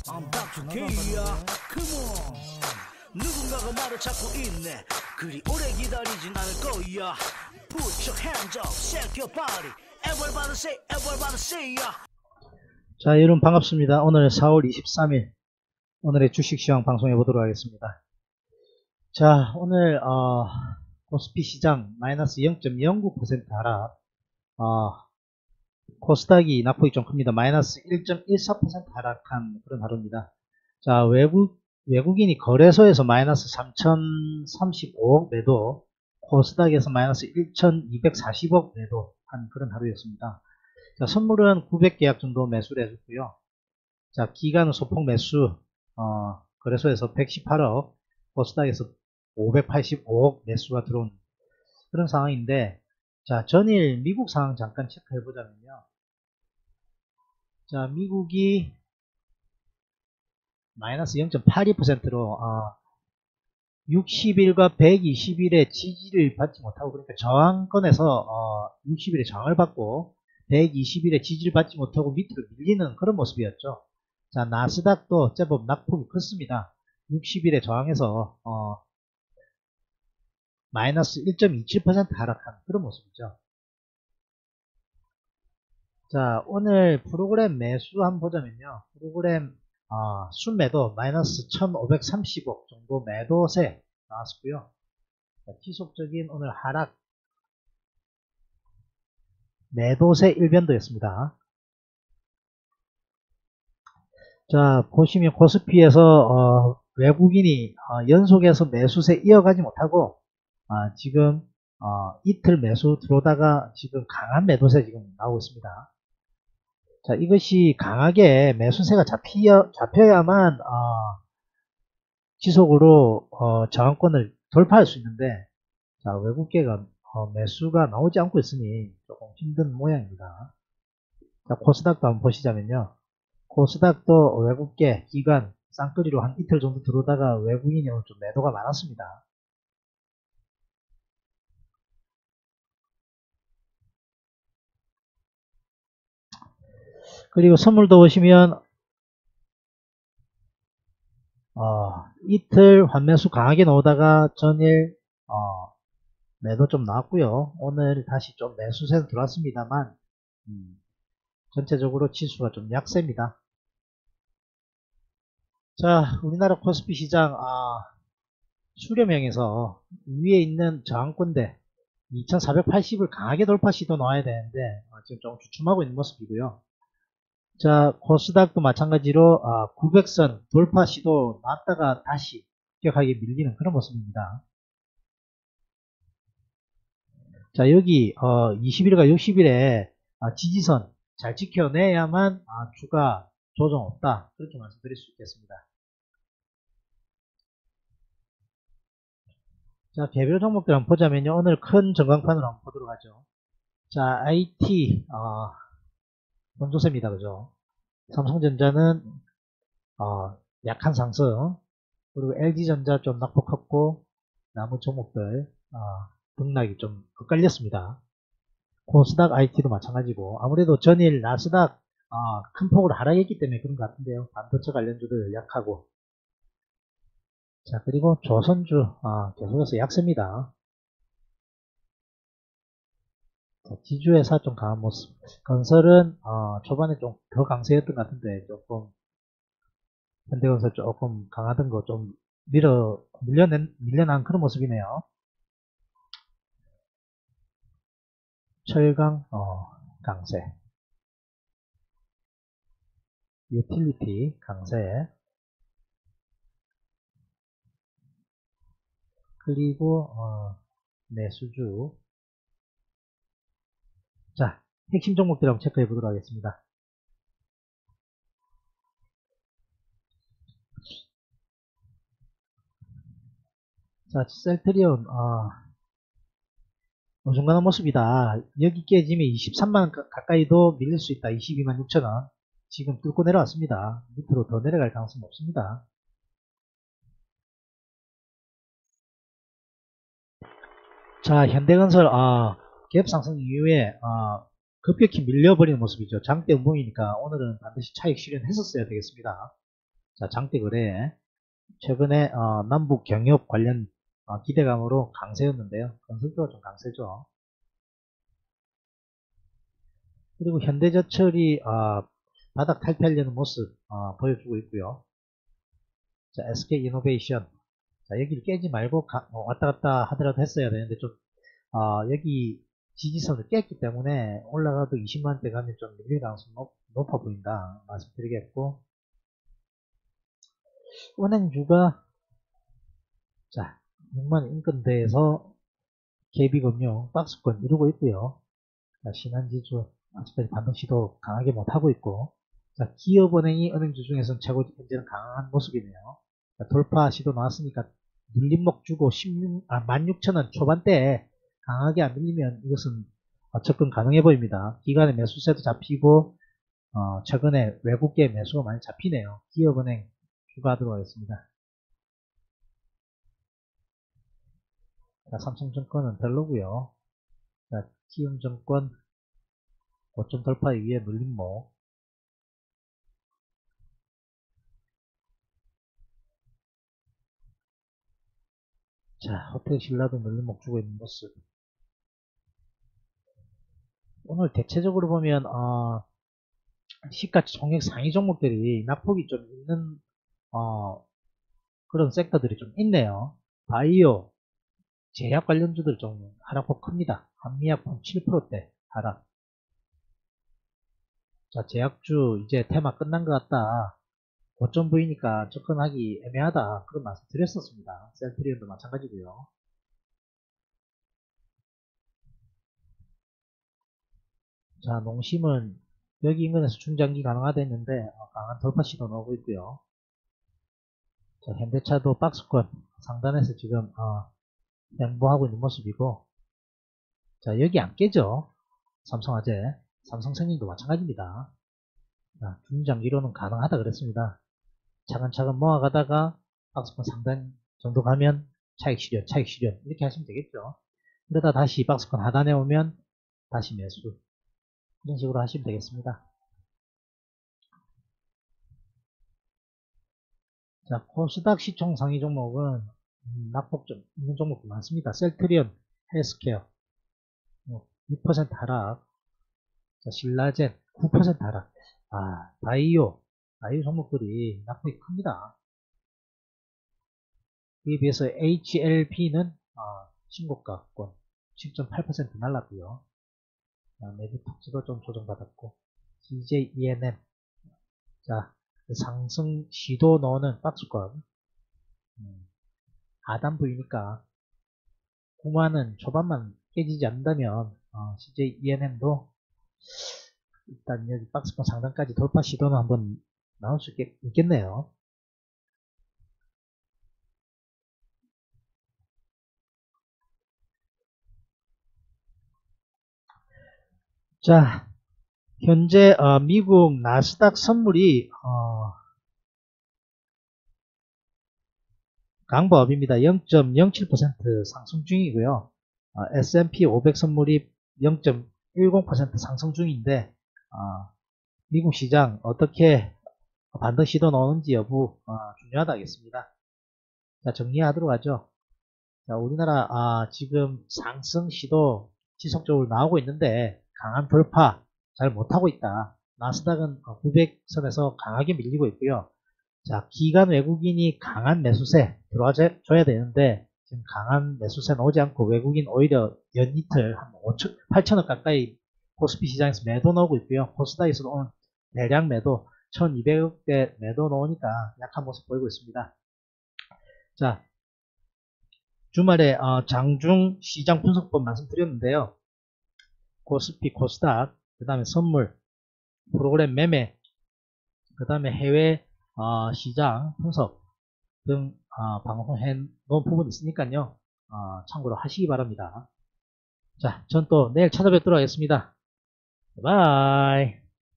I'm Dr. K야. Come on. 누군가가 나를 찾고 있네. 그리 오래 기다리진 않을 거야. Put your hands up, shake your body. Everybody say ya. 자, 여러분 반갑습니다. 오늘 4월 23일 오늘의 주식시황 방송해 보도록 하겠습니다. 자, 오늘 코스피 시장 마이너스 0.09% 하락, 코스닥이 낙폭이 좀 큽니다. 마이너스 1.14% 하락한 그런 하루입니다. 자, 외국인이 거래소에서 마이너스 3035억 매도, 코스닥에서 마이너스 1240억 매도 한 그런 하루였습니다. 자, 선물은 900계약 정도 매수를 해줬고요. 자, 기간 소폭 매수, 거래소에서 118억, 코스닥에서 585억 매수가 들어온 그런 상황인데, 자, 전일 미국 상황 잠깐 체크해 보자면요. 자, 미국이 마이너스 0.82%로 60일과 120일의 지지를 받지 못하고, 그러니까 저항권에서 60일의 저항을 받고 120일의 지지를 받지 못하고 밑으로 밀리는 그런 모습이었죠. 자, 나스닥도 제법 낙폭이 컸습니다. 60일의 저항에서 마이너스 1.27% 하락한 그런 모습이죠. 자, 오늘 프로그램 매수 한번 보자면요. 프로그램 순매도 마이너스 1530억 정도 매도세 나왔고요. 자, 지속적인 오늘 하락 매도세 일변도였습니다. 자, 보시면 코스피에서 외국인이 연속해서 매수세 이어가지 못하고 지금 이틀 매수 들어오다가 지금 강한 매도세 지금 나오고 있습니다. 자, 이것이 강하게 매수세가 잡혀야만 지속으로 저항권을 돌파할 수 있는데, 자, 외국계가 매수가 나오지 않고 있으니 조금 힘든 모양입니다. 자, 코스닥도 한번 보시자면요. 코스닥도 외국계 기관 쌍끌이로 한 이틀 정도 들어오다가 외국인이 오늘 좀 매도가 많았습니다. 그리고 선물도 보시면 이틀 환매수 강하게 나오다가 전일 매도 좀 나왔고요. 오늘 다시 좀 매수세는 들어왔습니다만 전체적으로 지수가 좀 약세입니다. 자, 우리나라 코스피 시장 수렴형에서 위에 있는 저항권대 2480을 강하게 돌파 시도 나와야 되는데 지금 좀 주춤하고 있는 모습이고요. 자, 코스닥도 마찬가지로 900선 돌파 시도 나왔다가 다시 급격하게 밀리는 그런 모습입니다. 자, 여기 20일과 60일에 지지선 잘 지켜내야만 주가 조정 없다, 그렇게 말씀드릴 수 있겠습니다. 자, 개별 종목들 한번 보자면요. 오늘 큰 전광판으로 한번 보도록 하죠. 자, IT 본조세입니다. 그죠? 삼성전자는 약한 상승, 그리고 LG전자 좀 낙폭 컸고 나머지 종목들 등락이 좀 엇갈렸습니다. 코스닥 IT도 마찬가지고, 아무래도 전일 나스닥 큰 폭으로 하락했기 때문에 그런 것 같은데요. 반도체 관련주들 약하고. 자, 그리고 조선주 계속해서 약세입니다. 자, 지주회사 좀 강한 모습. 건설은 초반에 좀 더 강세였던 것 같은데 조금 현대건설 조금 강하던 거 좀 밀려난 그런 모습이네요. 철강 강세, 유틸리티 강세, 그리고 내수주. 자, 핵심 종목들 한번 체크해 보도록 하겠습니다. 자, 셀트리온 어중간한 모습이다. 여기 깨지면 23만원 가까이도 밀릴 수 있다. 22만 6천원 지금 뚫고 내려왔습니다. 밑으로 더 내려갈 가능성이 없습니다. 자, 현대건설 갭 상승 이후에 급격히 밀려버리는 모습이죠. 장대 음봉이니까 오늘은 반드시 차익 실현했었어야 되겠습니다. 자, 장대 거래. 최근에 남북 경협 관련 기대감으로 강세였는데요. 건설주가 좀 강세죠. 그리고 현대제철이 바닥 탈피하려는 모습 보여주고 있고요. 자, SK이노베이션. 자, 여기를 깨지 말고 왔다 갔다 하더라도 했어야 되는데 좀 여기 지지선을 깼기 때문에 올라가도 20만원대 가면 좀 밀릴 가능성이 높아 보인다 말씀드리겠고, 은행주가 자 6만 인건대에서 KB금융 박스권 이루고 있고요. 자, 신한지주 아직까지 반등 시도 강하게 못하고 있고, 자, 기업은행이 은행주 중에서는 최고 현재는 강한 모습이네요. 자, 돌파 시도 나왔으니까 눌림목 주고 16,000원 초반대에 강하게 안 밀리면 이것은 접근 가능해 보입니다. 기관의 매수세도 잡히고 최근에 외국계 매수가 많이 잡히네요. 기업은행 추가하도록 하겠습니다. 자, 삼성증권은 별로고요. 자, 키움증권 고점 돌파 위에 눌림목. 자, 호텔신라도 눌림목 주고 있는 모습. 오늘 대체적으로 보면 시가치 총액 상위 종목들이 낙폭이 좀 있는 그런 섹터들이 좀 있네요. 바이오, 제약 관련주들 좀 하락폭 큽니다. 한미약품 7%대 하락. 자, 제약주 이제 테마 끝난 것 같다. 고점 보이니까 접근하기 애매하다. 그런 말씀 드렸었습니다. 셀트리온도 마찬가지고요. 자, 농심은 여기 인근에서 중장기 가능하다 했는데 강한 돌파 시도 나오고 있고요. 자, 현대차도 박스권 상단에서 지금 양보하고 있는 모습이고, 자, 여기 안 깨죠. 삼성화재, 삼성생명도 마찬가지입니다. 자, 중장기로는 가능하다 그랬습니다. 차근차근 모아가다가 박스권 상단 정도 가면 차익 실현 이렇게 하시면 되겠죠. 그러다 다시 박스권 하단에 오면 다시 매수, 이런 식으로 하시면 되겠습니다. 자, 코스닥 시총 상위 종목은 낙폭 좀 있는 종목도 많습니다. 셀트리온, 헬스케어 6% 하락. 자, 신라젠 9% 하락. 바이오 종목들이 낙폭이 큽니다. 이에 비해서 HLP는 신고가권 10.8% 날랐고요. 매도톡지도 좀 조정받았고, CJENM 자, 상승 시도 넣는 박스권 하단 부위니까 9만원 초반만 깨지지 않는다면 CJENM도 일단 여기 박스권 상단까지 돌파 시도는 한번 나올 수 있겠네요. 자, 현재 미국 나스닥 선물이 강보합입니다. 0.07% 상승 중이고요. S&P 500 선물이 0.10% 상승 중인데 미국 시장 어떻게 반등 시도 나오는지 여부 중요하다 하겠습니다. 자, 정리하도록 하죠. 자, 우리나라 지금 상승 시도 지속적으로 나오고 있는데 강한 돌파 잘 못하고 있다. 나스닥은 900선에서 강하게 밀리고 있고요. 자, 기관 외국인이 강한 매수세 들어와줘야 되는데 지금 강한 매수세 나오지 않고 외국인 오히려 연이틀 한 8천원 가까이 코스피 시장에서 매도 나오고 있고요. 코스닥에서도 오늘 대량 매도 1200억대 매도 나오니까 약한 모습 보이고 있습니다. 자, 주말에 장중 시장 분석법 말씀드렸는데요. 코스피, 코스닥, 그 다음에 선물, 프로그램 매매, 그 다음에 해외 시장 분석 등 방송해 놓은 부분이 있으니까요. 참고로 하시기 바랍니다. 자, 전 또 내일 찾아뵙도록 하겠습니다. 바이.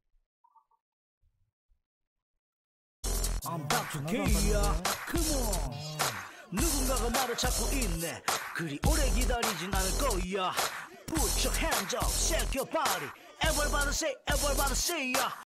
누군가가 말을 찾고 있네. 그리 오래 기다리진 않을 거야. Put your hands up, shake your body. Everybody say, everybody say,